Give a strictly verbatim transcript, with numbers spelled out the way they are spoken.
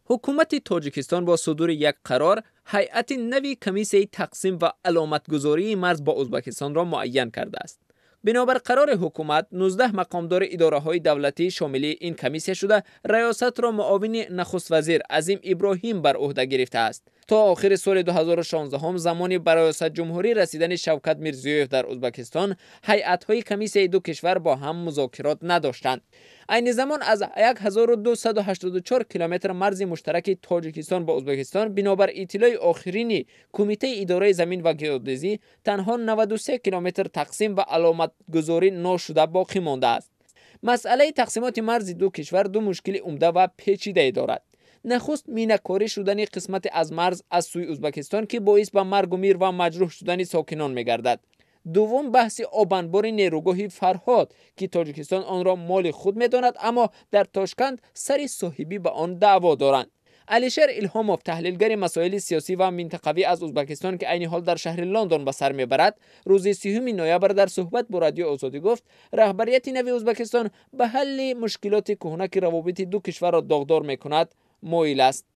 حکومت تاجیکستان با صدور یک قرار هیئت نوی کمیسیون تقسیم و علامتگذاری مرز با ازبکستان را معین کرده است. بنابر قرار حکومت نوزده مقامدار اداره‌های دولتی شامل این کمیسیون شده ریاست را معاون نخست وزیر عظیم ابراهیم بر عهده گرفته است. تا آخر سال دو هزار و شانزده هم زمان بر ریاست جمهوری رسیدن شوکت میرزیویف در ازبکستان، هیئت‌های کمیسیون دو کشور با هم مذاکرات نداشتند. این زمان از هزار و دویست و هشتاد و چهار کیلومتر مرز مشترک تاجیکستان با ازبکستان بنابر اطلاع آخرین کمیته اداره زمین و گئودزی تنها نود و سه کیلومتر تقسیم و علامت گذاری نشده باقی مانده است. مسئله تقسیمات مرز دو کشور دو مشکل عمده و پیچیده دارد. نخست مینه‌کاری شدن قسمت از مرز از سوی ازبکستان که باعث به مرگ و میر و مجروح شدن ساکنان می‌گردد. دوم بحث آبانبار نیروگاه فرهاد که تاجیکستان آن را مال خود می‌داند اما در تاشکند سر صاحبی به آن دعوا دارند. علیشیر الهاموف تحلیلگر مسائل سیاسی و منطقوی از ازبکستان که عین حال در شهر لندن به سر میبرد، روز سیوم نوامبر در صحبت با رادیو آزادی گفت رهبریت نوی ازبکستان به حل مشکلات کهنه که روابط دو کشور را داغدار میکند مایل است.